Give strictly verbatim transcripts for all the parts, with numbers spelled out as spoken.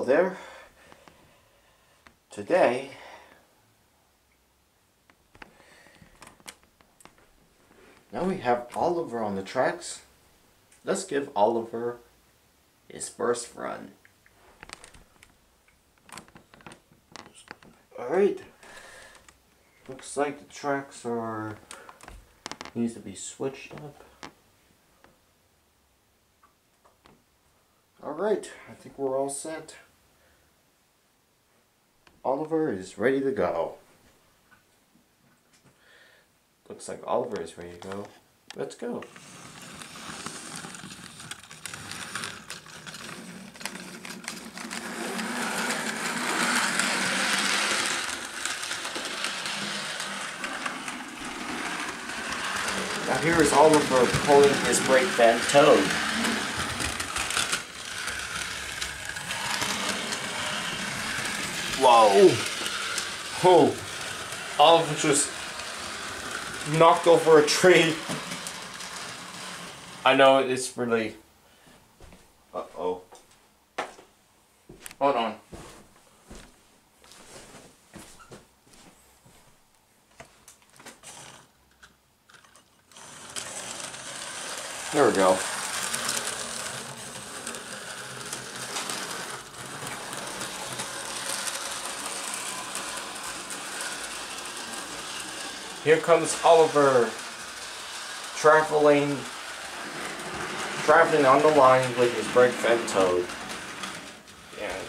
Hello there. Today, now we have Oliver on the tracks. Let's give Oliver his first run. Alright. Looks like the tracks are needs to be switched up. Alright, I think we're all set. Oliver is ready to go. Looks like Oliver is ready to go. Let's go. Now here is Oliver pulling his brake van Toad. Whoa! Oh! Oliver just knocked over a tree. I know it's really... Uh-oh. Hold on. There we go. Here comes Oliver traveling traveling on the line with his brake van Toad. Yeah, I know.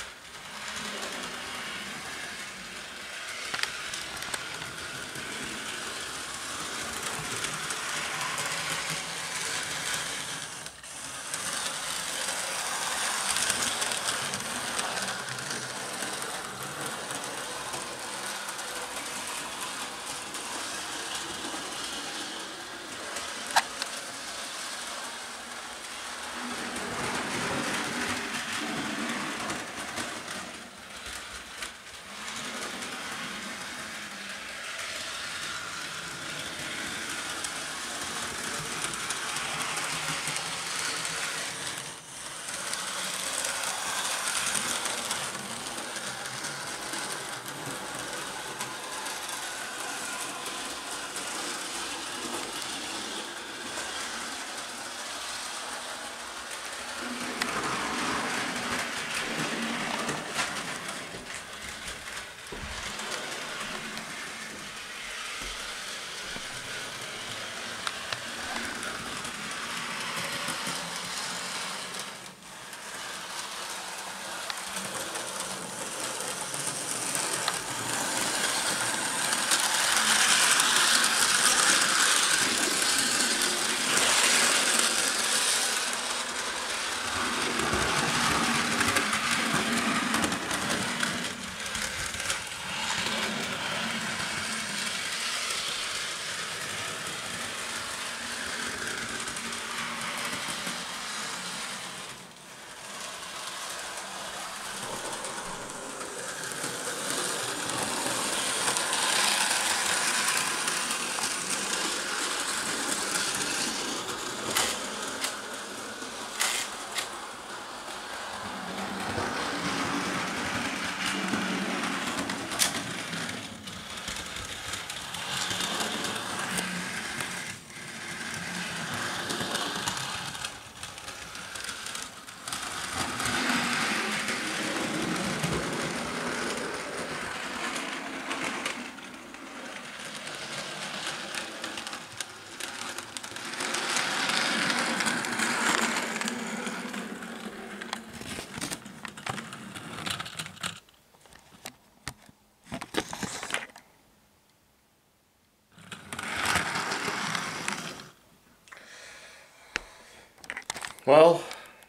Well,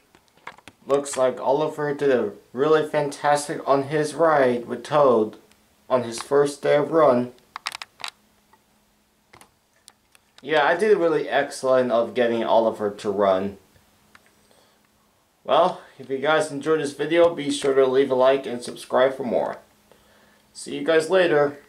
looks like Oliver did a really fantastic on his ride with Toad on his first day of run. Yeah, I did really excellent of getting Oliver to run. Well, if you guys enjoyed this video, be sure to leave a like and subscribe for more. See you guys later.